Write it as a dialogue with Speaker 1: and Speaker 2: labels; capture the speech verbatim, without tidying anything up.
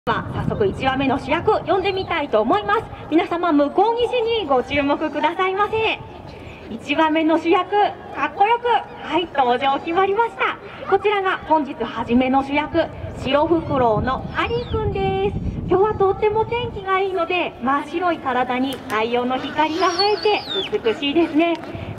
Speaker 1: は早速いちわめの主役呼んでみたいと思います。皆様向こう岸にご注目くださいませ。いちわめの主役、かっこよく、はい、登場決まりました。こちらが本日初めの主役、白フクロウのハリーくんです。今日はとっても天気がいいので、真っ白い体に太陽の光が映えて美しいですね。